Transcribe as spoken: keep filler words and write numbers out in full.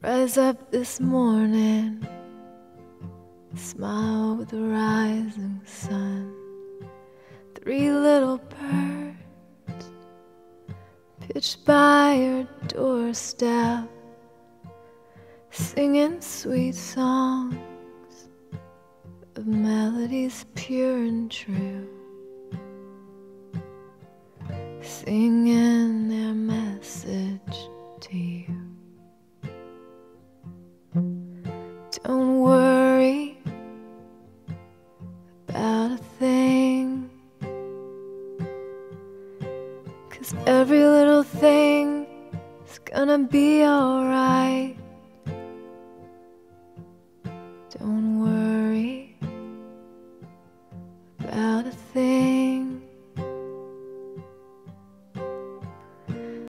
Rise up this morning, smile with the rising sun. Three little birds pitched by your doorstep, singing sweet songs of melodies pure and true, singing their message to you. Don't worry about a thing, 'cause every little thing is gonna be alright.